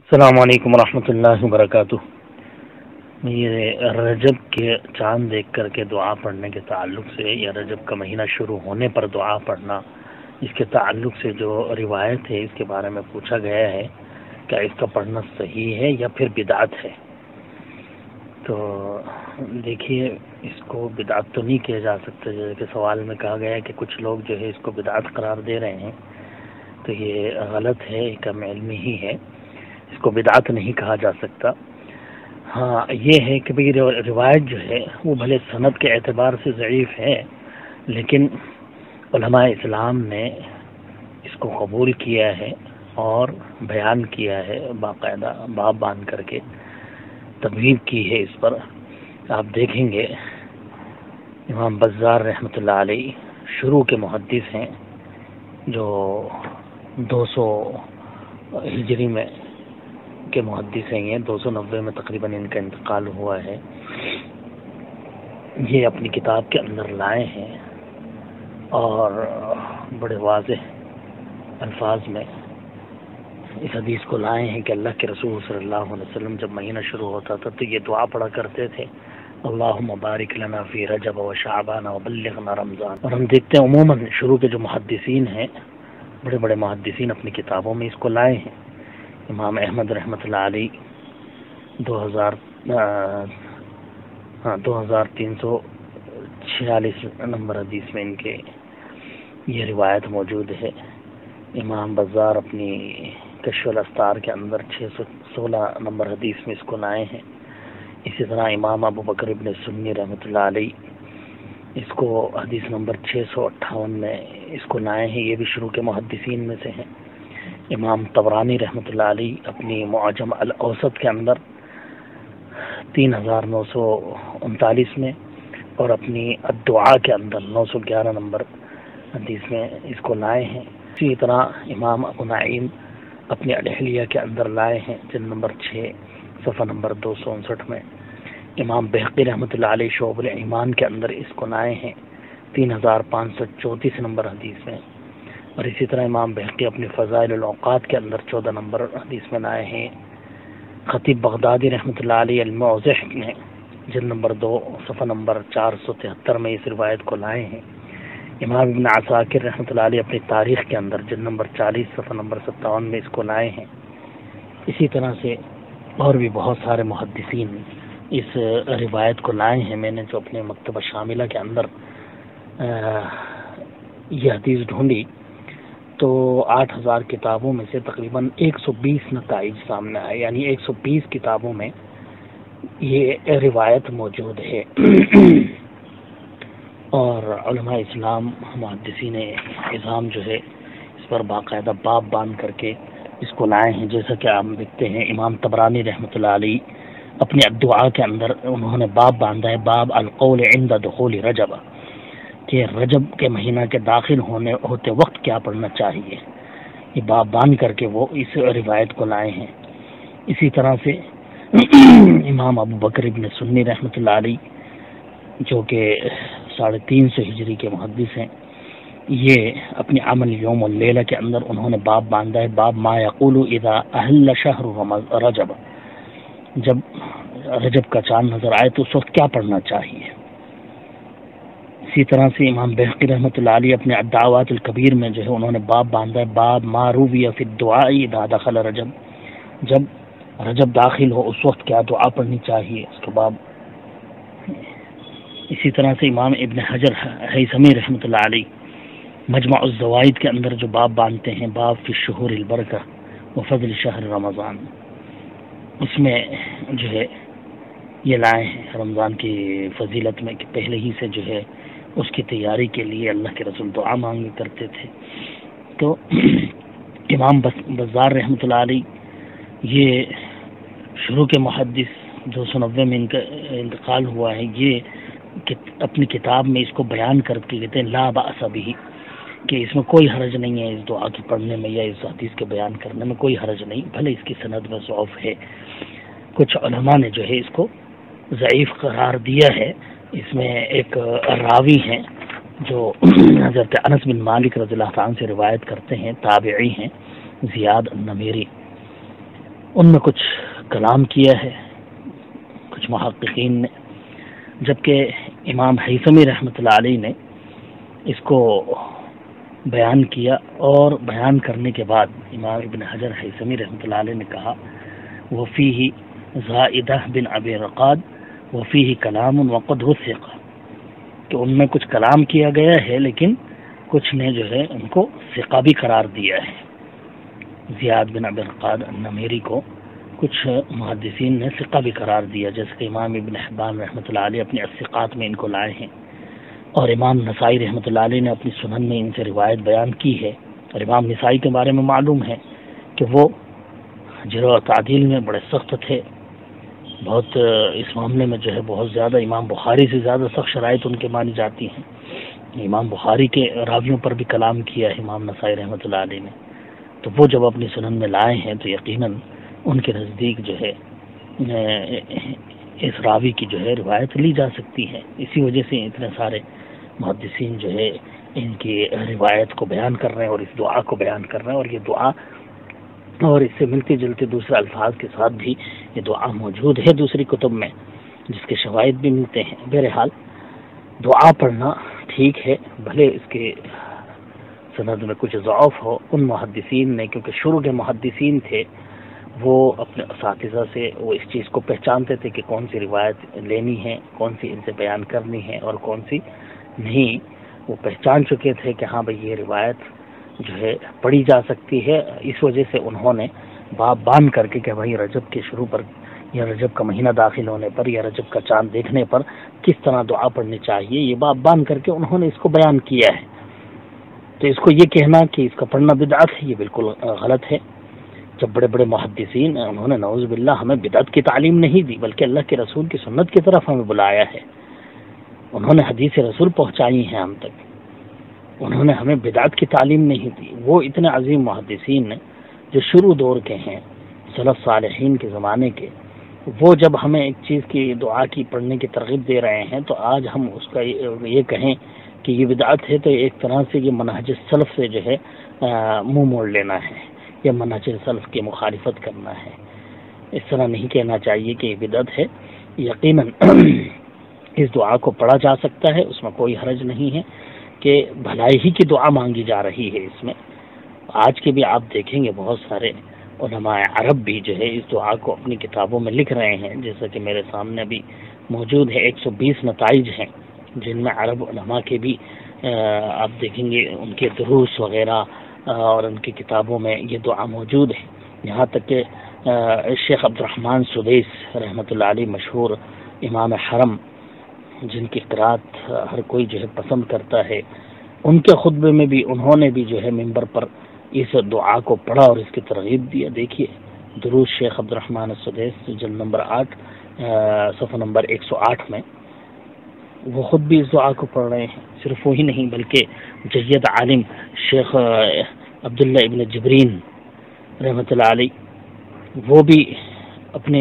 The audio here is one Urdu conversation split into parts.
السلام علیکم ورحمۃ اللہ وبرکاتہ۔ یہ رجب کے چاند دیکھ کر کے دعا پڑھنے کے تعلق سے یا رجب کا مہینہ شروع ہونے پر دعا پڑھنا، اس کے تعلق سے جو روایت ہے اس کے بارے میں پوچھا گیا ہے کیا اس کا پڑھنا صحیح ہے یا پھر بدعت ہے؟ تو دیکھیے، اس کو بدعت تو نہیں کیا جا سکتا، جیسے کہ سوال میں کہا گیا ہے کہ کچھ لوگ جو ہے اس کو بدعت قرار دے رہے ہیں، تو یہ غلط ہے، کم علمی ہی ہے، اس کو بدعت نہیں کہا جا سکتا۔ ہاں یہ ہے کہ بھئی روایت جو ہے وہ بھلے سند کے اعتبار سے ضعیف ہے، لیکن علماء اسلام نے اس کو قبول کیا ہے اور بیان کیا ہے، باقاعدہ باب باندھ کر کے تبویب کی ہے اس پر۔ آپ دیکھیں گے امام بزار رحمۃ اللہ علیہ شروع کے محدث ہیں، جو 200 ہجری میں کے محدث ہیں، یہ 290 میں تقریباً ان کا انتقال ہوا ہے۔ یہ اپنی کتاب کے اندر لائے ہیں اور بڑے واضح الفاظ میں اس حدیث کو لائے ہیں کہ اللہ کے رسول صلی اللہ علیہ وسلم جب مہینہ شروع ہوتا تھا تو یہ دعا پڑھا کرتے تھے، اللہم بارک لنا فی رجب و شعبان و بلغنا رمضان۔ اور ہم دیکھتے ہیں عموماً شروع کے جو محدثین ہیں، بڑے بڑے محدثین اپنی کتابوں میں اس کو لائے ہیں۔ امام احمد رحمۃ اللہ علیہ 2346 نمبر حدیث میں ان کے یہ روایت موجود ہے۔ امام بزار اپنی کشف الاستار کے اندر 616 نمبر حدیث میں اس کو لائے ہیں۔ اسی طرح امام ابو بکر ابن سنی رحمۃ اللہ علیہ اس کو حدیث نمبر 658 میں اس کو لائے ہیں، یہ بھی شروع کے محدثین میں سے ہیں۔ امام طبرانی رحمۃ اللہ علیہ اپنی معجم الاوسط کے اندر 3939 میں اور اپنی الدعاء کے اندر 911 نمبر حدیث میں اس کو لائے ہیں۔ اسی طرح امام ابو نعیم اپنی الحلیہ کے اندر لائے ہیں، جلد نمبر 6 صفحہ نمبر 259 میں۔ امام بہقی رحمۃ اللہ علیہ شعب الایمان کے اندر اس کو لائے ہیں 3534 نمبر حدیث میں۔ اور اسی طرح امام بہقی اپنی فضائل الاوقات کے اندر 14 نمبر حدیث میں لائے ہیں۔ خطیب بغدادی رحمۃ اللہ علیہ الموضح نے جلد نمبر 2 صفحہ نمبر 473 میں اس روایت کو لائے ہیں۔ امام ابن عساکر رحمۃ اللہ علیہ اپنی تاریخ کے اندر جلد نمبر 40 صفحہ نمبر 57 میں اس کو لائے ہیں۔ اسی طرح سے اور بھی بہت سارے محدثین اس روایت کو لائے ہیں۔ میں نے جو اپنے مکتبہ شاملہ کے اندر یہ حدیث ڈھونڈی تو 8000 کتابوں میں سے تقریباً 120 نتائج سامنے آئے، یعنی 120 کتابوں میں یہ روایت موجود ہے۔ اور علماء اسلام محدثین اعظام جو ہے اس پر باقاعدہ باب باندھ کر کے اس کو لائے ہیں، جیسا کہ آپ دیکھتے ہیں امام طبرانی رحمۃ اللہ علیہ اپنی الدعاء کے اندر انہوں نے باب باندھا ہے، باب القول عند دخول رجب، کہ رجب کے مہینہ کے داخل ہوتے وقت کیا پڑھنا چاہیے، یہ باب باندھ کر کے وہ اس روایت کو لائے ہیں۔ اسی طرح سے امام ابو بکر ابن سنی رحمۃ اللہ علیہ جو کہ 350 ہجری کے محدث ہیں، یہ اپنی عمل یوم اللیلہ کے اندر انہوں نے باب باندھا ہے، باب ما یقول اذا احل شہر رجب، جب رجب کا چاند نظر آئے تو اس وقت کیا پڑھنا چاہیے۔ اسی طرح سے امام بہقی رحمۃ اللہ علیہ اپنے الدعوات الکبیر میں جو ہے انہوں نے باب باندھا ہے، باب ما روی فی الدعاء اذا دخل رجب، جب رجب داخل ہو اس وقت کیا دعا پڑھنی چاہیے، اس کے بعد۔ اسی طرح سے امام ابن حجر ہیثمی رحمۃ اللہ علیہ مجمع الزوائد کے اندر جو باب باندھتے ہیں، باب فی الشہور البرکہ وفضل شہر رمضان، اس میں جو ہے یہ لائے ہیں رمضان کی فضیلت میں کہ پہلے ہی سے جو ہے اس کی تیاری کے لیے اللہ کے رسول دعا مانگی کرتے تھے۔ تو امام بزار رحمۃ اللہ علیہ یہ شروع کے محدث 290 میں ان کا انتقال ہوا ہے، یہ اپنی کتاب میں اس کو بیان کر کے کہتے ہیں لا بأس بہ، کہ اس میں کوئی حرج نہیں ہے، اس دعا کے پڑھنے میں یا اس حدیث کے بیان کرنے میں کوئی حرج نہیں، بھلے اس کی سند میں ضعف ہے۔ کچھ علماء نے جو ہے اس کو ضعیف قرار دیا ہے۔ اس میں ایک راوی ہیں جو حضرت انس بن مالک رضی اللہ عنہ سے روایت کرتے ہیں، تابعی ہیں، زیاد النمیری، ان میں کچھ کلام کیا ہے کچھ محققین نے، جبکہ امام حیثمی رحمۃ اللہ علیہ نے اس کو بیان کیا، اور بیان کرنے کے بعد امام ابن حجر حیثمی رحمۃ اللہ علیہ نے کہا وفیہ زائدہ بن ابی رقاد وفیہ کلام وقد وثق، کہ ان میں کچھ کلام کیا گیا ہے لیکن کچھ نے جو ہے ان کو ثقہ بھی قرار دیا ہے۔ زیاد بن ابی رقاد النمیری کو کچھ محدثین نے ثقہ بھی قرار دیا، جیسے کہ امام ابن حبان رحمۃ اللہ علیہ اپنے الثقات میں ان کو لائے ہیں، اور امام نسائی رحمۃ اللہ علیہ نے اپنی سنن میں ان سے روایت بیان کی ہے۔ اور امام نسائی کے بارے میں معلوم ہے کہ وہ جرح و تعدیل میں بڑے سخت تھے، بہت اس معاملے میں جو ہے بہت زیادہ امام بخاری سے زیادہ سخت شرائط ان کے مانی جاتی ہیں۔ امام بخاری کے راویوں پر بھی کلام کیا ہے امام نسائی رحمۃ اللہ علیہ نے، تو وہ جب اپنی سنن میں لائے ہیں تو یقیناً ان کے نزدیک جو ہے اس راوی کی جو ہے روایت لی جا سکتی ہے۔ اسی وجہ سے اتنے سارے محدثین جو ہے ان کی روایت کو بیان کر رہے ہیں اور اس دعا کو بیان کر رہے ہیں، اور یہ دعا اور اس سے ملتے جلتے دوسرے الفاظ کے ساتھ بھی یہ دعا موجود ہے دوسری کتب میں، جس کے شواہد بھی ملتے ہیں۔ بہرحال دعا پڑھنا ٹھیک ہے، بھلے اس کے سند میں کچھ ضعف ہو۔ ان محدثین نے، کیونکہ شروع کے محدثین تھے، وہ اپنے اساتذہ سے وہ اس چیز کو پہچانتے تھے کہ کون سی روایت لینی ہے، کون سی ان سے بیان کرنی ہے اور کون سی نہیں۔ وہ پہچان چکے تھے کہ ہاں بھئی یہ روایت جو ہے پڑھی جا سکتی ہے، اس وجہ سے انہوں نے باب باندھ کر کے کہ بھائی رجب کے شروع پر یا رجب کا مہینہ داخل ہونے پر یا رجب کا چاند دیکھنے پر کس طرح دعا پڑھنی چاہیے، یہ باب باندھ کر کے انہوں نے اس کو بیان کیا ہے۔ تو اس کو یہ کہنا کہ اس کا پڑھنا بدعت ہے، یہ بالکل غلط ہے۔ جب بڑے بڑے محدثین انہوں نے نعوذ باللہ ہمیں بدعت کی تعلیم نہیں دی، بلکہ اللہ کے رسول کی سنت کی طرف ہمیں بلایا ہے، انہوں نے حدیث رسول پہنچائی ہیں ہم تک، انہوں نے ہمیں بدعت کی تعلیم نہیں دی۔ وہ اتنے عظیم محدثین جو شروع دور کے ہیں، سلف صالحین کے زمانے کے، وہ جب ہمیں ایک چیز کی دعا کی پڑھنے کی ترغیب دے رہے ہیں تو آج ہم اس کا یہ کہیں کہ یہ بدعت ہے، تو ایک طرح سے یہ منہج سلف سے جو ہے منہ موڑ لینا ہے یا منہج سلف کی مخالفت کرنا ہے۔ اس طرح نہیں کہنا چاہیے کہ یہ بدعت ہے۔ یقیناً اس دعا کو پڑھا جا سکتا ہے، اس میں کوئی حرج نہیں ہے کہ بھلائی ہی کی دعا مانگی جا رہی ہے اس میں۔ آج کے بھی آپ دیکھیں گے بہت سارے علماء عرب بھی جو ہے اس دعا کو اپنی کتابوں میں لکھ رہے ہیں، جیسا کہ میرے سامنے بھی موجود ہے 120 نتائج ہیں جن میں عرب علماء کے بھی آپ دیکھیں گے ان کے دروس وغیرہ اور ان کی کتابوں میں یہ دعا موجود ہے۔ یہاں تک کہ شیخ عبد الرحمن سدیس رحمۃ اللہ علیہ مشہور امام حرم، جن کی قرات ہر کوئی جو ہے پسند کرتا ہے، ان کے خطبے میں بھی انہوں نے بھی جو ہے ممبر پر اس دعا کو پڑھا اور اس کی ترغیب دیا۔ دیکھیے دروس شیخ عبد الرحمن السدیس جلد نمبر 8 صفحہ نمبر 108 میں وہ خود بھی اس دعا کو پڑھ رہے ہیں۔ صرف وہی نہیں بلکہ جید عالم شیخ عبداللہ ابن جبرین رحمۃ اللہ علیہ، وہ بھی اپنے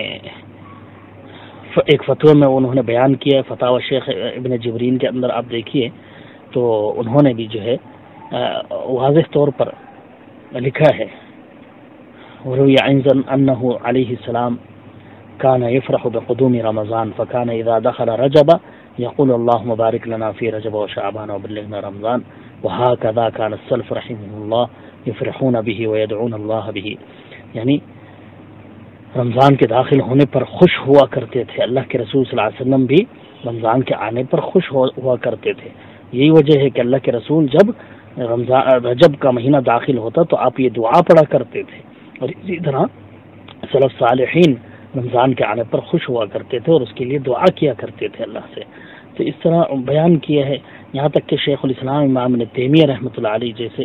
ایک فتوی میں انہوں نے بیان کیا ہے، فتاوی شیخ ابن جبرین کے اندر آپ دیکھیے تو انہوں نے بھی جو ہے واضح طور پر لکھا ہے، وروی عنہ انہ علیہ السلام كان يفرح بقدوم رمضان فكان اذا دخل رجب يقول اللهم بارك لنا في رجب وشعبان وبلغنا رمضان وهكذا كان السلف رحمهم الله يفرحون به ويدعون الله به، یعنی رمضان کے داخل ہونے پر خوش ہوا کرتے تھے۔ اللہ کے رسول صلی اللہ علیہ وسلم بھی رمضان کے آنے پر خوش ہوا کرتے تھے۔ یہی وجہ ہے کہ اللہ کے رسول جب رجب کا مہینہ داخل ہوتا تو آپ یہ دعا پڑھا کرتے تھے، اور اسی طرح سلف صالحین رمضان کے آنے پر خوش ہوا کرتے تھے اور اس کے لیے دعا کیا کرتے تھے اللہ سے۔ تو اس طرح بیان کیا ہے، یہاں تک کہ شیخ الاسلام امام ابن تیمیہ رحمۃ اللہ علیہ جیسے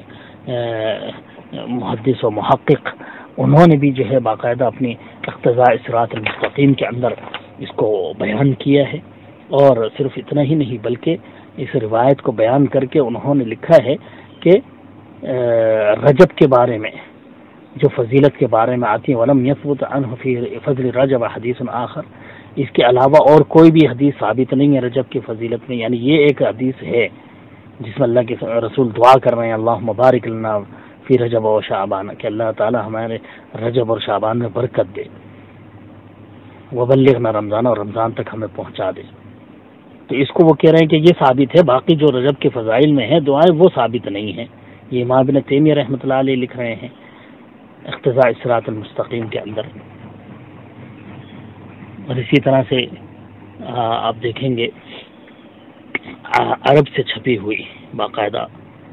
محدث و محقق، انہوں نے بھی جو ہے باقاعدہ اپنی اقتضاء صراط المستقیم کے اندر اس کو بیان کیا ہے، اور صرف اتنا ہی نہیں بلکہ اس روایت کو بیان کر کے انہوں نے لکھا ہے کہ رجب کے بارے میں جو فضیلت کے بارے میں آتی ہے وَلَمْ يَثْبُتْ عَنْهُ فِي فَضْلِ رَجَبَ حدیث آخر، اس کے علاوہ اور کوئی بھی حدیث ثابت نہیں ہے رجب کی فضیلت میں، یعنی یہ ایک حدیث ہے جس میں اللہ کے رسول دعا کر رہے ہیں اللہم بارک لنا فی رجب و شعبان، کہ اللہ تعالیٰ ہمارے رجب اور شعبان میں برکت دے، وبلغنا رمضان، اور رمضان تک ہمیں پہنچا دے. تو اس کو وہ کہہ رہے ہیں کہ یہ ثابت ہے، باقی جو رجب کے فضائل میں ہیں دعائیں وہ ثابت نہیں ہیں. یہ امام ابن تیمیہ رحمۃ اللہ علیہ لکھ رہے ہیں اقتضاء الصراط المستقیم کے اندر. اور اسی طرح سے آپ دیکھیں گے عرب سے چھپی ہوئی باقاعدہ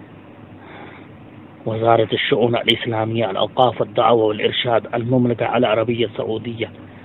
وزارت الشؤون الاسلامیہ الاوقاف الدعوہ والارشاد المملکہ العربیہ سعودیہ،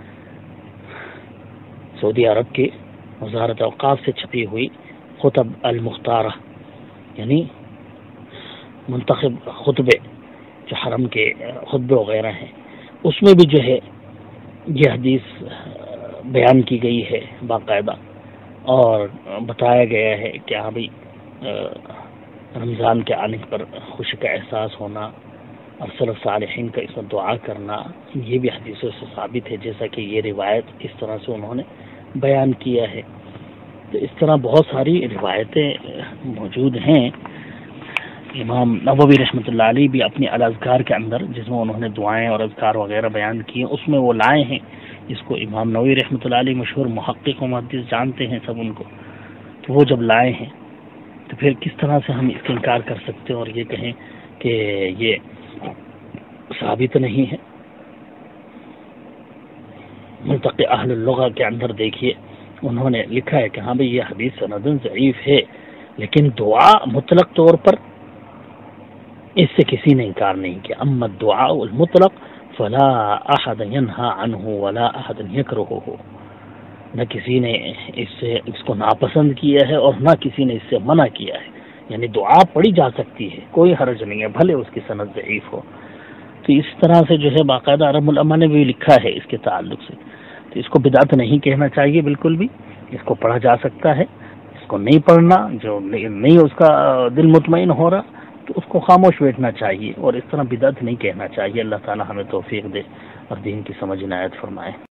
سعودی عرب کے وزارت اوقاف سے چھپی ہوئی خطب المختارہ، یعنی منتخب خطبے جو حرم کے خطبے وغیرہ ہیں، اس میں بھی جو ہے یہ حدیث بیان کی گئی ہے باقاعدہ، اور بتایا گیا ہے کہ ہاں بھائی رمضان کے آنے پر خوشی کا احساس ہونا اور سلف صالحین کا اس میں دعا کرنا، یہ بھی حدیثوں سے ثابت ہے، جیسا کہ یہ روایت اس طرح سے انہوں نے بیان کیا ہے. تو اس طرح بہت ساری روایتیں موجود ہیں. امام نووی رحمۃ اللہ علیہ بھی اپنی الاذکار کے اندر، جس میں انہوں نے دعائیں اور اذکار وغیرہ بیان کیے، اس میں وہ لائے ہیں. اس کو امام نووی رحمۃ اللہ علیہ مشہور محقق و محدث جانتے ہیں سب ان کو. تو وہ جب لائے ہیں تو پھر کس طرح سے ہم اس کا انکار کر سکتے ہیں اور یہ کہیں کہ یہ ثابت نہیں ہے. منتقی اہل اللغہ کے اندر دیکھیے انہوں نے لکھا ہے کہ ہاں بھئی یہ حدیث سندن ضعیف ہے، لیکن دعا مطلق طور پر اس سے کسی نے انکار نہیں کیا. اما الدعاء المطلق فلا احد ينهى عنه ولا احد يكرهه، نہ کسی نے اس کو ناپسند کیا ہے اور نہ کسی نے اس سے منع کیا ہے. یعنی دعا پڑھی جا سکتی ہے، کوئی حرج نہیں ہے، بھلے اس کی سند ضعیف ہو. تو اس طرح سے جو ہے باقاعدہ عرب العلماء نے بھی لکھا ہے اس کے تعلق سے. تو اس کو بدعت نہیں کہنا چاہیے بالکل بھی، اس کو پڑھا جا سکتا ہے. اس کو نہیں پڑھنا، جو نہیں اس کا دل مطمئن ہو رہا تو اس کو خاموش بیٹھنا چاہیے، اور اس طرح بدعت نہیں کہنا چاہیے. اللہ تعالی ہمیں توفیق دے اور دین کی سمجھ عنایت فرمائے.